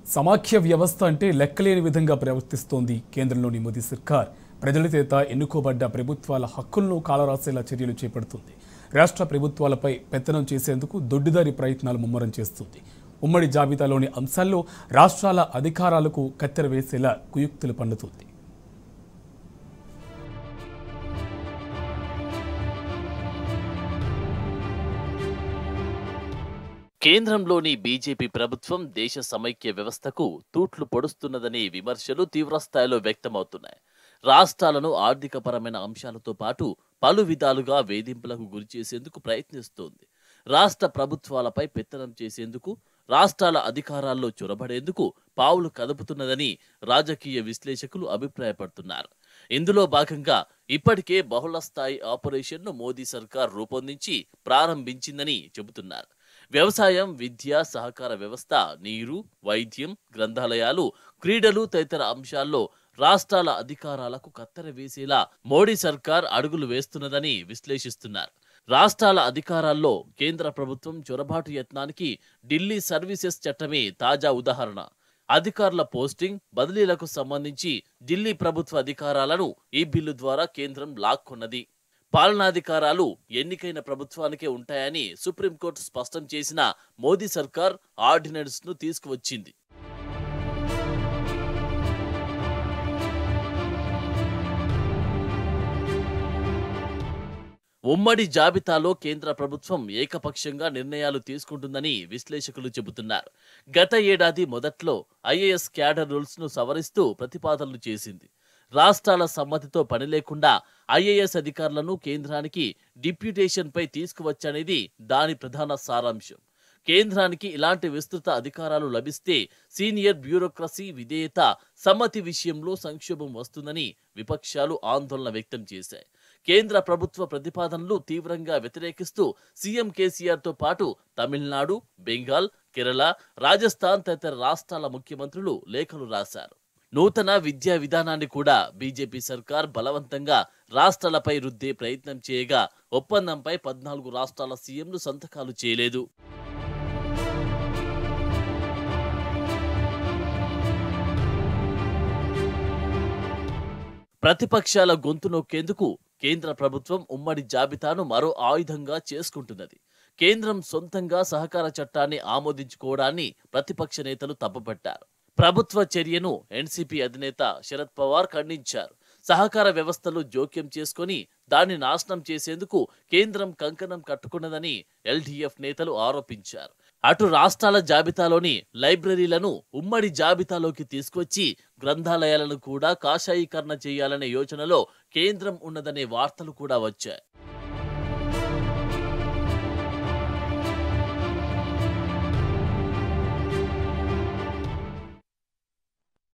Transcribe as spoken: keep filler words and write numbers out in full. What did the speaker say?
సమాఖ్య వ్యవస్థ అంటే లెక్కలేని విధంగా ప్రవర్తిస్తోంది కేంద్రంలోని మోదీ సర్కార్. ప్రజల చేత ఎన్నుకోబడ్డ ప్రభుత్వాల హక్కులను కాలరాసేలా చర్యలు చేపడుతుంది. రాష్ట్ర ప్రభుత్వాలపై పెత్తనం చేసేందుకు దొడ్డిదారి ప్రయత్నాలు ముమ్మరం చేస్తుంది. ఉమ్మడి జాబితాలోని అంశాల్లో రాష్ట్రాల అధికారాలకు కత్తెర వేసేలా కుయుక్తులు పన్నుతుంది. కేంద్రంలోని బీజేపీ ప్రభుత్వం దేశ సమైక్య వ్యవస్థకు తూట్లు పొడుస్తున్నదని విమర్శలు తీవ్రస్థాయిలో వ్యక్తమవుతున్నాయి. రాష్ట్రాలను ఆర్థికపరమైన అంశాలతో పాటు పలు విధాలుగా వేధింపులకు గురిచేసేందుకు ప్రయత్నిస్తోంది. రాష్ట్ర ప్రభుత్వాలపై పెత్తనం చేసేందుకు, రాష్ట్రాల అధికారాల్లో చొరబడేందుకు పావులు కదుపుతున్నదని రాజకీయ విశ్లేషకులు అభిప్రాయపడుతున్నారు. ఇందులో భాగంగా ఇప్పటికే బహుళస్థాయి ఆపరేషన్ను మోదీ సర్కార్ రూపొందించి ప్రారంభించిందని చెబుతున్నారు. వ్యవసాయం, విద్య, సహకార వ్యవస్థ, నీరు, వైద్యం, గ్రంథాలయాలు, క్రీడలు తదితర అంశాల్లో రాష్ట్రాల అధికారాలకు కత్తెర వేసేలా మోడీ సర్కార్ అడుగులు వేస్తున్నదని విశ్లేషిస్తున్నారు. రాష్ట్రాల అధికారాల్లో కేంద్ర ప్రభుత్వం చొరబాటు యత్నానికి ఢిల్లీ సర్వీసెస్ చట్టమే తాజా ఉదాహరణ. అధికారుల పోస్టింగ్, బదిలీలకు సంబంధించి ఢిల్లీ ప్రభుత్వ అధికారాలను ఈ బిల్లు ద్వారా కేంద్రం లాక్కొన్నది. పాలనాధికారాలు ఎన్నికైన ప్రభుత్వానికే ఉంటాయని సుప్రీంకోర్టు స్పష్టం చేసిన మోదీ సర్కార్ ఆర్డినెన్స్ ను తీసుకువచ్చింది. ఉమ్మడి జాబితాలో కేంద్ర ప్రభుత్వం ఏకపక్షంగా నిర్ణయాలు తీసుకుంటుందని విశ్లేషకులు చెబుతున్నారు. గత ఏడాది మొదట్లో ఐఏఎస్ క్యాడర్ రూల్స్ ను సవరిస్తూ ప్రతిపాదనలు చేసింది. రాష్ట్రాల సమ్మతితో పని లేకుండా ఐఏఎస్ అధికారులను కేంద్రానికి డిప్యూటేషన్ పై తీసుకువచ్చనేది దాని ప్రధాన సారాంశం. కేంద్రానికి ఇలాంటి విస్తృత అధికారాలు లభిస్తే సీనియర్ బ్యూరోక్రసీ విధేయత, సమ్మతి విషయంలో సంక్షోభం వస్తుందని విపక్షాలు ఆందోళన వ్యక్తం చేశాయి. కేంద్ర ప్రభుత్వ ప్రతిపాదనలు తీవ్రంగా వ్యతిరేకిస్తూ సీఎం కేసీఆర్ తో పాటు తమిళనాడు, బెంగాల్, కేరళ, రాజస్థాన్ తదితర రాష్ట్రాల ముఖ్యమంత్రులు లేఖలు రాశారు. నూతన విద్యా విధానాన్ని కూడా బీజేపీ సర్కార్ బలవంతంగా రాష్ట్రాలపై రుద్దే ప్రయత్నం చేయగా ఒప్పందంపై పద్నాలుగు రాష్ట్రాల సీఎంలు సంతకాలు చేయలేదు. ప్రతిపక్షాల గొంతు నొక్కేందుకు కేంద్ర ప్రభుత్వం ఉమ్మడి జాబితాను మరో ఆయుధంగా చేసుకుంటున్నది. కేంద్రం సొంతంగా సహకార చట్టాన్ని ఆమోదించుకోవడాన్ని ప్రతిపక్ష నేతలు తప్పుపట్టారు. ప్రభుత్వ చర్యను ఎన్సీపీ అధినేత శరద్ పవార్ ఖండించారు. సహకార వ్యవస్థలు జోక్యం చేసుకుని దాన్ని నాశనం చేసేందుకు కేంద్రం కంకణం కట్టుకున్నదని ఎల్డీఎఫ్ నేతలు ఆరోపించారు. అటు రాష్ట్రాల జాబితాలోని లైబ్రరీలను ఉమ్మడి జాబితాలోకి తీసుకొచ్చి గ్రంథాలయాలను కూడా కాషాయీకరణ చేయాలనే యోచనలో కేంద్రం ఉన్నదనే వార్తలు కూడా వచ్చాయి.